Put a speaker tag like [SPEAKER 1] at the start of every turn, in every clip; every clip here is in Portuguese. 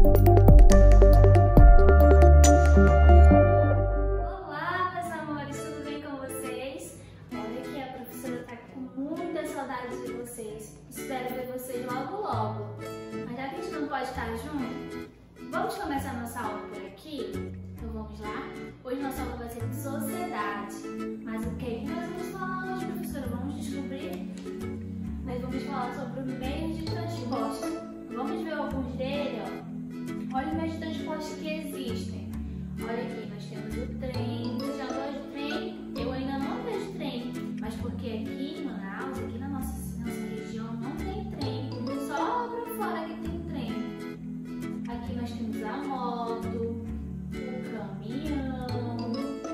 [SPEAKER 1] Olá, meus amores, tudo bem com vocês? Olha que a professora tá com muita saudade de vocês. Espero ver vocês logo logo. Mas já que a gente não pode estar junto, vamos começar nossa aula por aqui? Então vamos lá? Hoje nossa aula vai ser de sociedade. Mas o que nós vamos falar hoje, professora? Vamos descobrir? Nós vamos falar sobre o meio de transporte. Vamos ver alguns dele, ó. Olha os meios de transporte que existem. Olha aqui, nós temos o trem. Você já gosta de trem? Eu ainda não vejo trem, mas porque aqui em Manaus, aqui na nossa região, não tem trem. Só lá pra fora que tem trem. Aqui nós temos a moto, o caminhão,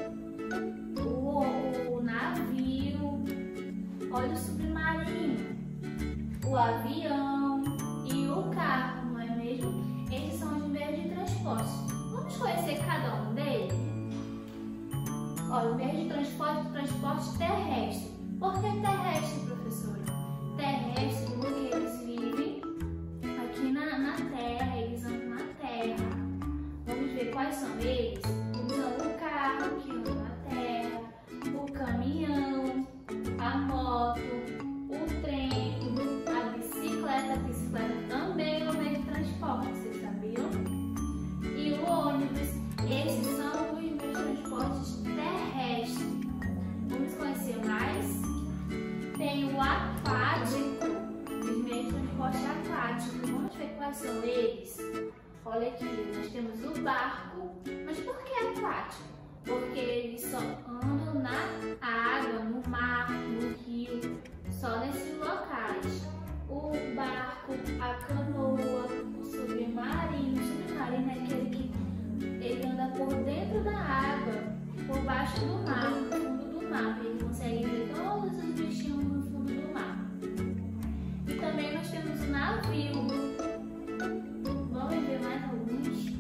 [SPEAKER 1] o navio, olha o submarino, o avião e o carro, não é mesmo? Esses são os meios de transporte. Vamos conhecer cada um deles? Olha, o meio de transporte terrestre. Por que terrestre, professora? Terrestre porque eles vivem aqui na Terra, eles andam na Terra. Vamos ver quais são eles? São o carro, que anda na Terra, o caminhão, a moto, o trem, a bicicleta. A bicicleta também é um meio de transporte, vocês sabiam? E o ônibus. Esses são os meios de transportes terrestres. Vamos conhecer mais? Tem o aquático, os meios de transporte aquático. Vamos ver quais são eles? Olha aqui, nós temos o barco. Mas por que aquático? Porque eles só andam na água, no mar, no rio, só nesses locais. O barco, a canoa, o submarino. O submarino é aquele que ele anda por dentro da água, por baixo do mar, no fundo do mar. Ele consegue ver todos os bichinhos no fundo do mar. E também nós temos o navio. Vamos ver mais alguns.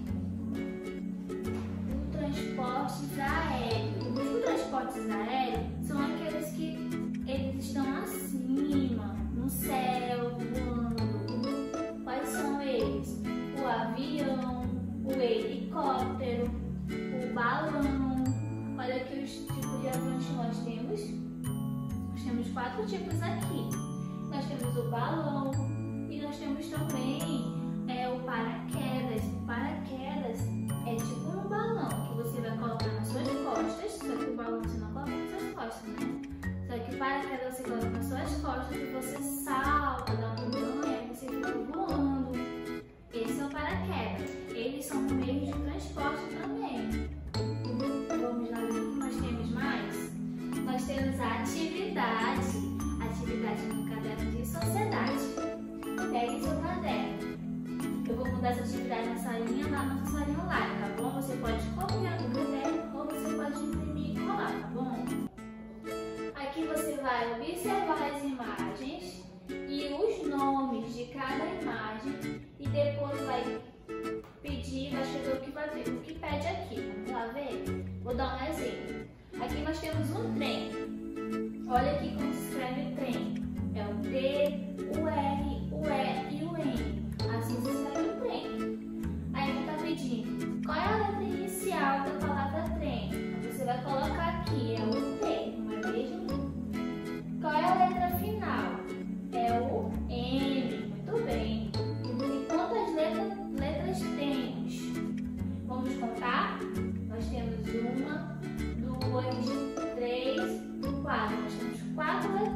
[SPEAKER 1] Os transportes aéreos. Os transportes aéreos são aqueles que eles estão acima, no céu, voando. Quais são eles? O avião, o helicóptero, o balão. Olha aqui os tipos de aviões que nós temos. Nós temos 4 tipos aqui. Nós temos o balão e nós temos também o paraquedas. O paraquedas é tipo um balão que você vai colocar nas suas costas, só que o balão você não coloca nas suas costas, né? Só que o paraquedas você coloca nas suas costas e você salta da montanha e você fica voando. Esse é o paraquedas. Eles são meios de transporte também. Vamos lá ver o que nós temos mais? Nós temos a atividade. Atividade no caderno de sociedade. Pegue seu caderno. Eu vou mudar essa atividade nessa linha lá na nossa linha online, tá bom? Você pode copiar no caderno ou você pode imprimir e colar, tá bom? Aqui você vai observar as imagens e os nomes de cada imagem e depois vai pedir, vai escrever o que pede aqui. Vamos lá ver? Vou dar um exemplo. Aqui nós temos um trem. Olha aqui como se escreve trem. É o T, o R, o E e o N. Assim se escreve o trem. Aí ele está pedindo qual é a letra inicial da palavra trem. Você vai colocar aqui, é o T, não é mesmo? Qual é a letra final? É o M. Muito bem. E quantas letras temos? Vamos contar? Nós temos 1, 2, 3, 4. Nós temos 4 letras.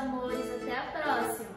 [SPEAKER 1] amores. Até a próxima!